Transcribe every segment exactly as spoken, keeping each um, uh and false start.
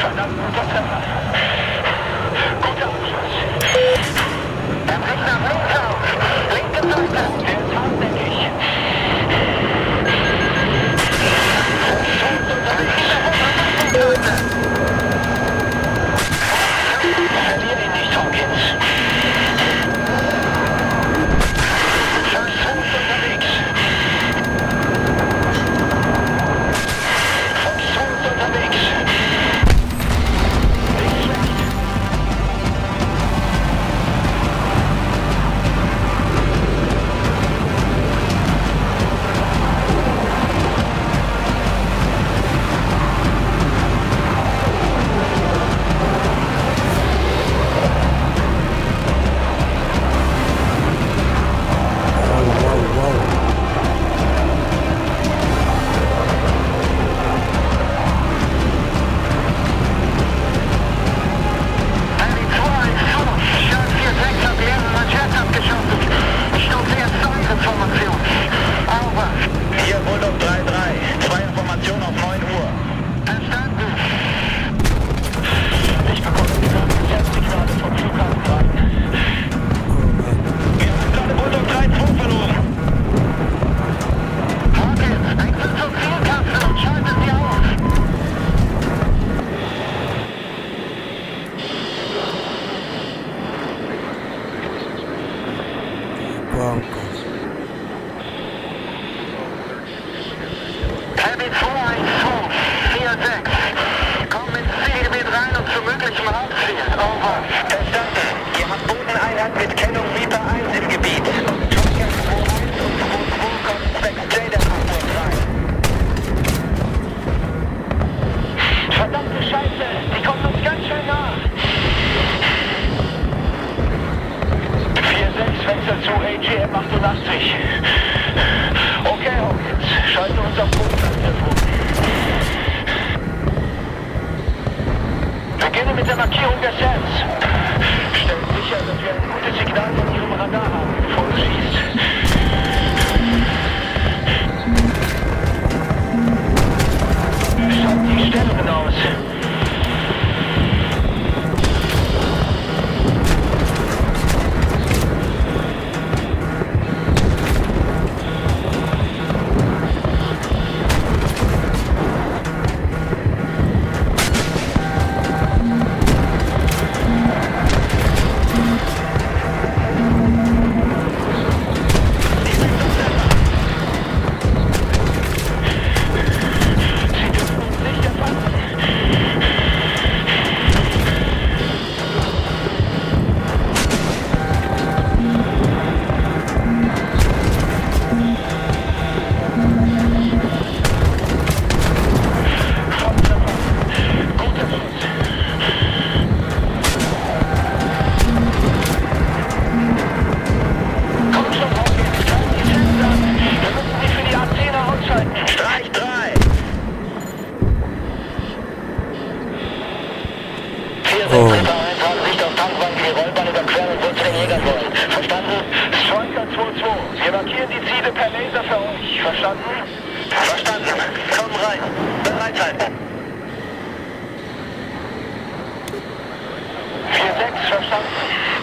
Verdammt, guter Treffer. Guter Abschluss. Er bricht nach links auf. Linke Seite. Der ist hartnäckig. Fuß unterwegs. Verlier ihn nicht, Hawkins. First Fuß unterwegs. Fuß unterwegs. Heavy zwei eins zwei vier sechs. Komm ins Zielgebiet rein und zu möglichem Hauptziel. Over. Verstanden. Ihr habt Bodeneinheit mit Kennung Reaper eins im Gebiet. Und Tracker zwei eins und zwei zwei kommen zwecks Jade-Antwort rein. Verdammte Scheiße. Die kommen uns ganz schön nah. vier sechs wechselt zu A G M achtundachtzig. Okay, Hawkins. Schalte uns auf Bodenangriff um. Beginne mit der Markierung der Sands. Stellen sicher, dass wir ein gutes Signal von Ihrem Radar haben, bevor du schießt. Schaut die Stellungen aus. Wir markieren die Ziele per Laser für euch. Verstanden? Verstanden. Komm rein. Bereithalten. vier sechs, verstanden.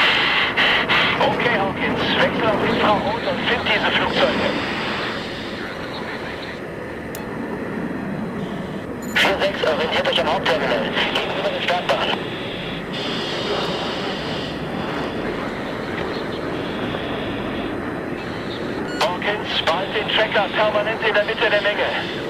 Okay, Hawkins. Wechsel auf Infrarot und find diese Flugzeuge. vier sechs, orientiert euch am Hauptterminal. Gegenüber der Startbahn. Hawkins, behalt den Tracker permanent in der Mitte der Menge.